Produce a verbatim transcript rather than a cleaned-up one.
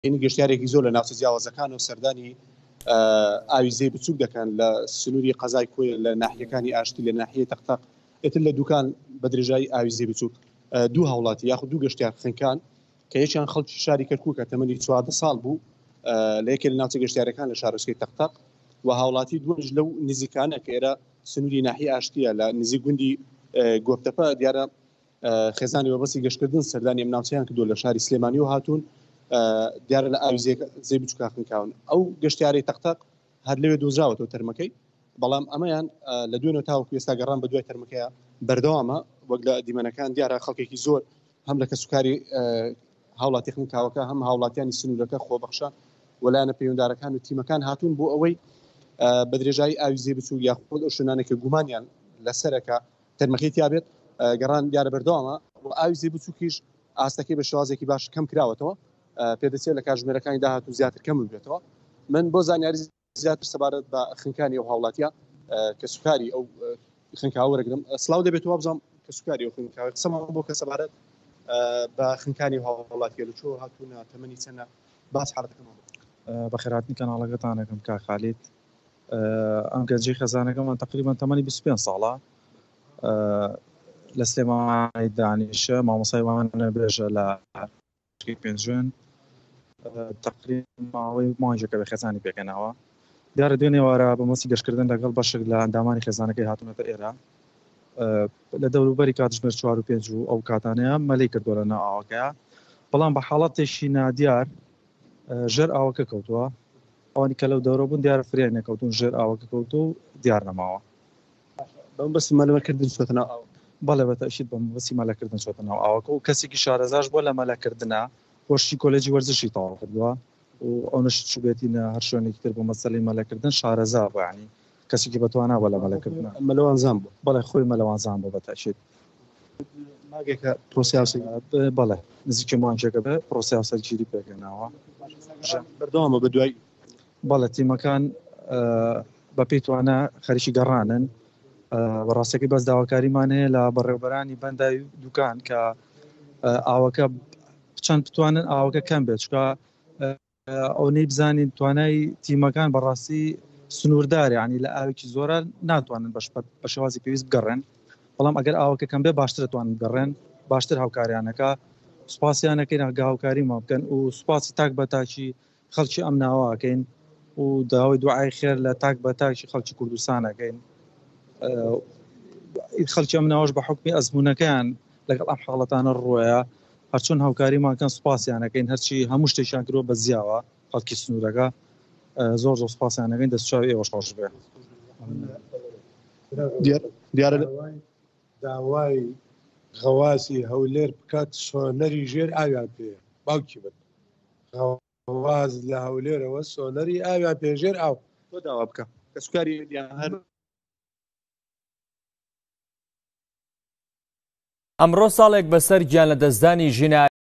این گەشتیارێکی زۆر لە ناوچە جیاوازەکان و سەردانی ئاوی زەی بچووک دەکەن لە سنووری قەزای کۆی لە ناحیەکانی ئاشتی لە ناحیەی تەقتەق ئێتر لە دوکان بە درێژایی ئاوی زەی بچووک دوو هاوڵاتی یاخود دوو گەشتیار خنکان کە یەکیان خەڵکی شاری کەرکووکە تەمەنی چواردە ساڵ بوو لە یەکێ لە ناوچە گەشتیارەکان لە شارۆچکەی تەقتەق و هاوڵاتی دووەش لەو نزیکانە کە ئێرە سنووری ناحیە ئاشتیە لە نزیک گوندی گۆبتەپە دیارە خێزانی وەبەستی گەشتکردن سەردانی ئەم ناوچەیان کردووە لە شاری سلێمانی و هاتوون دیارە لە ئاوی زەی بچووکە خنکاون ئەو گەشتیارەی تەقتەق هەر لەوێ دۆزراوەتەوە تەرمەکەی بەڵام ئەمەیان لە دوێنێ تاوەکو ئێستا گەڕان بە دوای تەرمەکەیە بەردەوامە وەک لە دیمەنەکان دیارە خەڵکێکی زۆر هەم لە کەسوکاری هاوڵاتی خنکاوەکە هەم هاوڵاتیانی سنوورەکە خۆبەخشە وەلایەنە پەیوەنددارەکان و تیمەکان هاتوون بۆ ئەوەی بە درێژایی ئاوی زەی بچووک یاخود ئەو شوێنانێکە گومانیان لەسەرەکە تەرمەکەی تیابێت گەڕان دیارە بەردەوامە و ئاوی زەی بچووکیش ئاستەکەی بە شێوازێکی باش کەم کراوەتەوە پێدەچێت لە کاتژمێرەکانی داهاتوو زیاتر کەم بێتەوە من بۆ زانیاری زیاتر سەبارەت بە خنکانی ئەو هاوڵاتیە کە سوکاری ئەو خنکاوە وەرەگرم سڵاو دەبێتەوە بزانم کە سوکاری ئەو خنکاوە قسەمان بۆ کە سەبارەت بە خنکانی هاوڵاتیە لە چۆ هاتوونە تەمەنی چەندە باس حاڵەتەکەمان بەخێرهاتنی کەناڵەکەتانەکەم کا خالید ئەم گەنجەی خەزانەکەمان تقریبان تەمەنی بیست و پێنج ساڵە لە سلێمانی دانیشە مامۆسای بێژە لە پێنجێن تقریبا ماوەی مانجێکە بە خێزانی پێکەناوە دیارە دوێنێ وارە بە مەسی گەشتکردن لەگەڵ بەشێک لە ئەندامانی خێزانەکەی هاتوونەتە ئێرە لە دەوروبەری کاتژمێر چوار و پێنج و ئەو کاتانەیە مەلەی کردووە لە ناو ئاوەکەیە بەڵام بە حاڵەتێکی نادیار ژێر ئاوەکە کەوتووە ئەوانی کە لەو دەورە بوون دیارە فریای نەکەوتون ژێر ئاوەکە کەوتو و دیار نەماوە بەم بەسی مەلەکردن چۆتە ناو ئاو بەڵێ بەتەشید بەم بەسی مەلەکردن چۆتە ناو ئاوەکە و کەسێکی شارەزاش بۆ لە مەلەکردنە بۆشتی کۆلێجی وەرزشی تەواو کردووە و ئەو نەشت چوبێتینە هەر شوێنێکی تر بۆ مەسەلەی مەلەکردن شارەزا بوو یعنی کەسێکی بەتوانە بۆ لە مەلەکردن مەلەوانزان بوو بەڵێ خۆی مەلەوانزان بوو بەتەشید ماگێکە پرۆسیاسی بەڵێ نزیکی مانجێکە بێ پرۆسیاسە گیری پێکەناوە بەردەوامە بە دوای بەڵێ تیمەکان بە پێی توانە خەریکی گەڕانن بەڕاستەکەی بەس داواکاریمان هەیە لە بەڕێوەبەرانی بەندای دوکان کە ئاوەکە چەند بتوانن ئاوەکە کەم بێت چکە ئەو نەی بزانین توانای تیمەکان بەڕاستی سنووردار یعنی لە ئاوێکی زۆرە ناتوانن بە شێوازی پێویست بگەڕێن بەڵام ئەگەر ئاوەکە کەم بێ باشتر دەتوانن بگەڕێن باشتر هاوکاریانەکە سوپاسیانەکەین هاوکاری ما بکەن و سوپاسی تاک بە تاکی خەڵکی ئەم ناوەکەین و داوای دوعای خێر لە تاک بە تاکی خەڵکی کوردستانەکەین خەڵکی ئەم ناوەش بە حکمی ئەزموونەکەیان لەگەڵ ئەم حاڵەتانە ڕۆیە هەرچۆن هاوکاریمانکەن سوپاسیانەکەین هەرچی هەموو شتێکیان کردووە بە زیاوە خەڵکی سنوورەکە زۆر زۆر سوپاسیانەکەین دەستچاوی ئێوەش خۆش بێ دیارە داوای غەواسی هەولێر بکات سۆنەری ژێر ئاویان پێ باوکی بن غەواز لە هەولێرەوە سۆنەری ئاویان پێژێر ئاو تۆ داوا بکە کە سوکاری هەر ئەمڕۆ ساڵێک بەسەر گیان لە دەستدانی ژینە